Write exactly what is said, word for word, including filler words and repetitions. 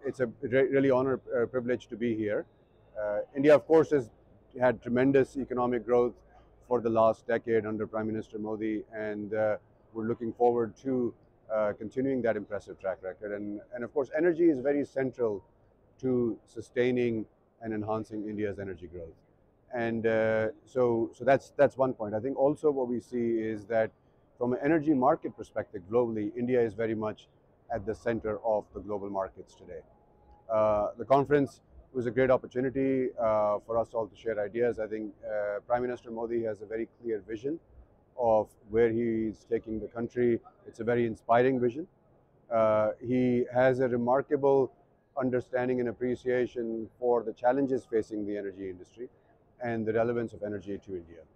it's a re really honor, uh, privilege to be here. Uh, India, of course, has had tremendous economic growth for the last decade under Prime Minister Modi, and uh, we're looking forward to uh, continuing that impressive track record. And, and of course, energy is very central to sustaining and enhancing India's energy growth. And uh, so, so that's that's one point. I think also what we see is that from an energy market perspective globally, India is very much at the center of the global markets today. Uh, the conference was a great opportunity uh, for us all to share ideas. I think uh, Prime Minister Modi has a very clear vision of where he's taking the country. It's a very inspiring vision. Uh, he has a remarkable understanding and appreciation for the challenges facing the energy industry and the relevance of energy to India.